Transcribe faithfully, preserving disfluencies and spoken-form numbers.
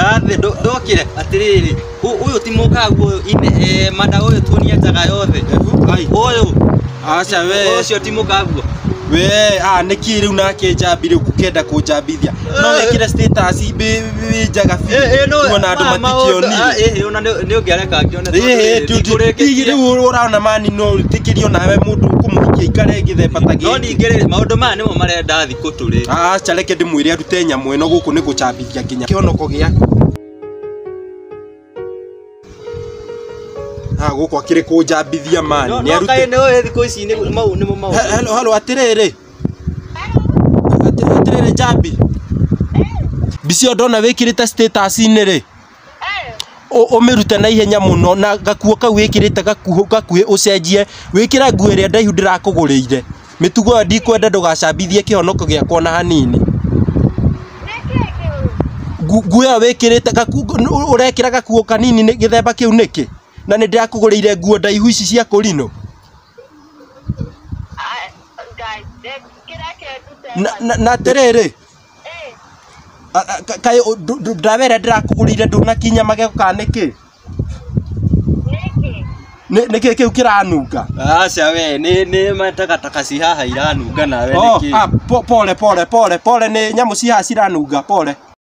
Ikara the ndokire atiriri. Uyu ti mukagu ine manda uyu tunia njaga yothe. Ai uyu. Acha we. Ucio ti mukagu. We ah niki riu nake njambire gukenda kunjambithia. No wekire status be njaga fi. Kuona andu matikioni. Eh ona ni ungereka ngione. Eh tu riu uraona mani no tikirio nawe mundu kumuhikia ikare githemba tagi. No ningire maundu maya nimo marenda thiku turi. Acha reke ndimwire arute nyamu eno guku ni gucambithia nginya kionoko giaku. Ah guku akire kunjambithia mani ni arute. No kae no thiku ici ni mau ni mau. Hello hello atiriri. Atiriri jambi. Bicio ndona wikirite status ini ri. O mirute na ihenya muno na gakuo kau wikirite gakuo gakuhe ucenjie wikira nguo iria ndaihu ndirakuguriire mitugo ndikwenda ndugacambithie kihonoko giakwa na hanini nguo ya wikirite gakuo urekira gakuo kanini ni githemba kiu niki na ni ndirakuguriire nguo ndaihu ici cia kurino na na terere kai ndavera ndirakugurire ndunakinya magego kaniki niki niki kiu kiranunga acha we ni ni matakataka ci haha iranunga nawe niki oh pole pole pole pole ni nyamu ci haha ciranunga pole